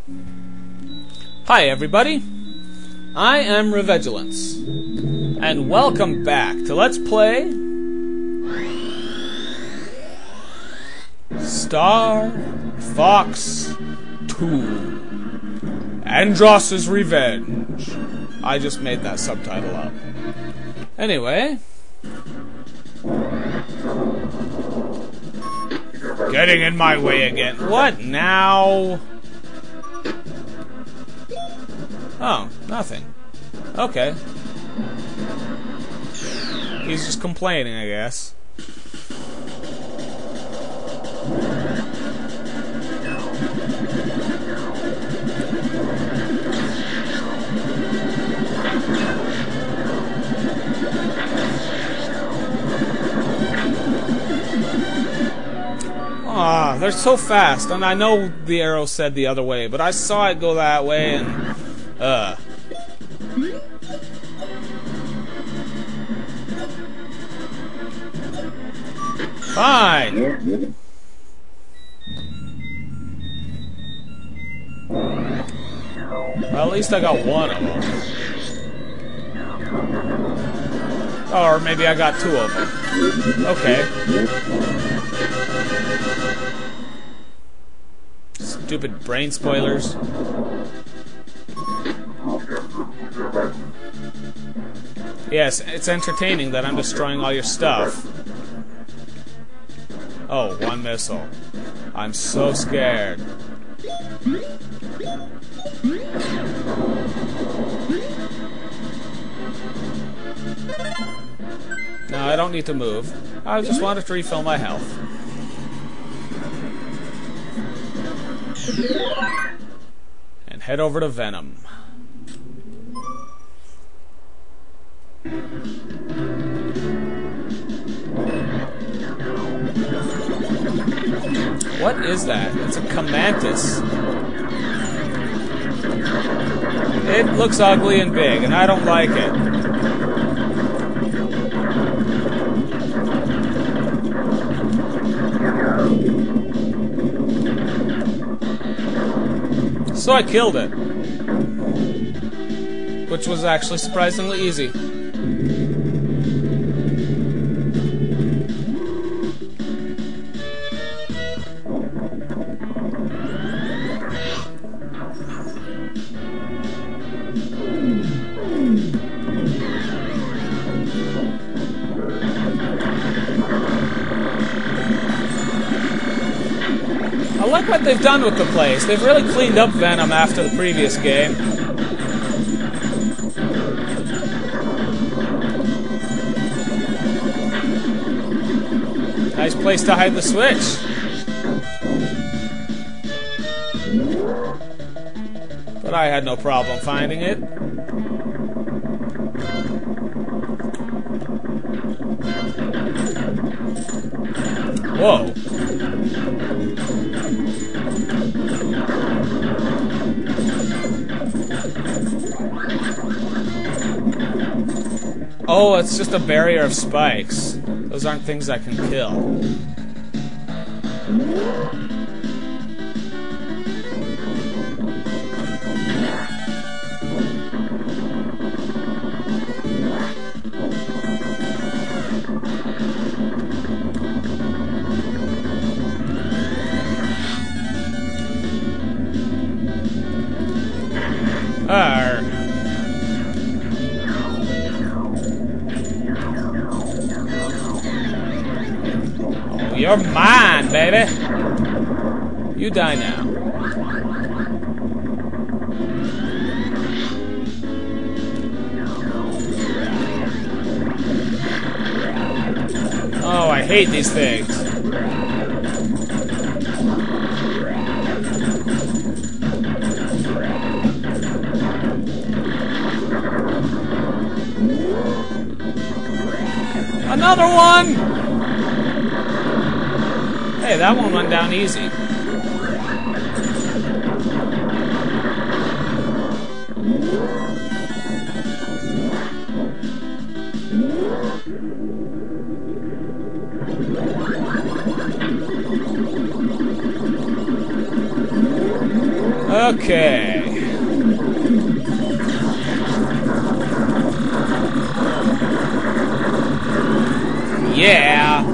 Hi everybody, I am Revigilance, and welcome back to Let's Play Star Fox 2 Andross's Revenge. I just made that subtitle up. Anyway, getting in my way again. What now? Oh, nothing. Okay. He's just complaining, I guess. Ah, they're so fast, and I know the arrow said the other way, but I saw it go that way, and fine. Well, at least I got one of them. Or maybe I got two of them. Okay. Stupid brain spoilers. Yes, it's entertaining that I'm destroying all your stuff. Oh, one missile. I'm so scared. No, I don't need to move. I just wanted to refill my health. And head over to Venom. What is that? It's a Camantis. It looks ugly and big, and I don't like it. So I killed it. Which was actually surprisingly easy. I like what they've done with the place. They've really cleaned up Venom after the previous game. Nice place to hide the switch. But I had no problem finding it. Whoa. Oh, it's just a barrier of spikes. Those aren't things I can kill. You're mine, baby. You die now. Oh, I hate these things. Another one! Hey, that one went down easy. Okay. Yeah.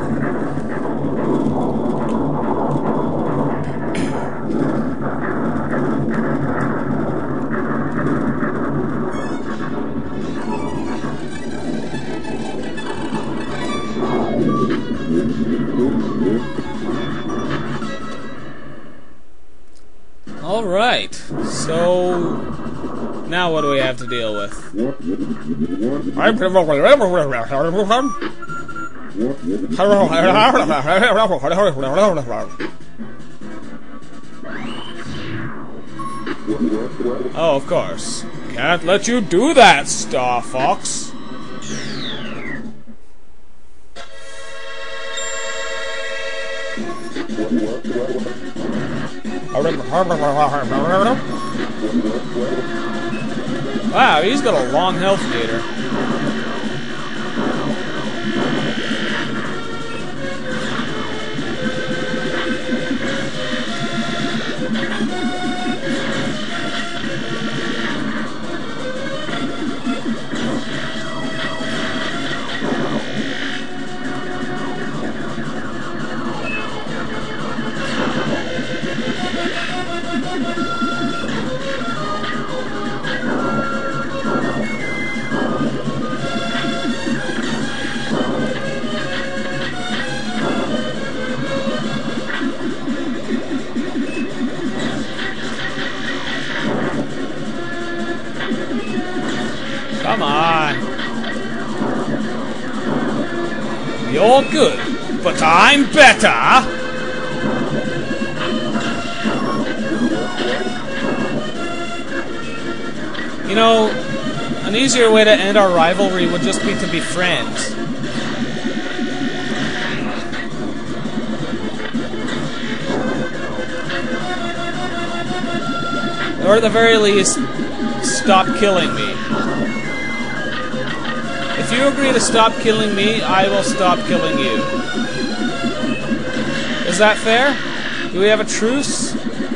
Alright, so now what do we have to deal with? Oh, of course. Can't let you do that, Star Fox. Wow, he's got a long health meter. Come on. You're good, but I'm better. You know, an easier way to end our rivalry would just be to be friends. Or at the very least, stop killing me. If you agree to stop killing me, I will stop killing you. Is that fair? Do we have a truce?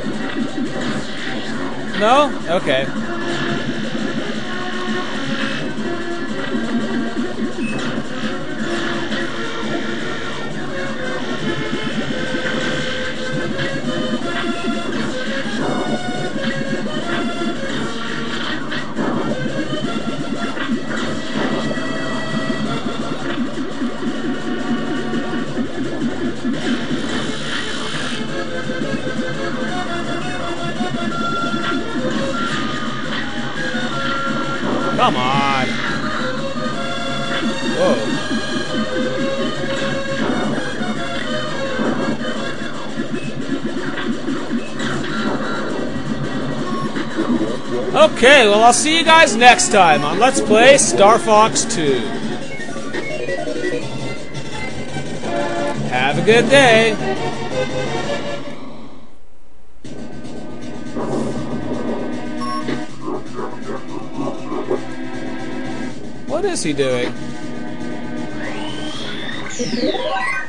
No? Okay. Come on. Whoa. Okay, well, I'll see you guys next time on Let's Play Star Fox 2. Have a good day. What is he doing?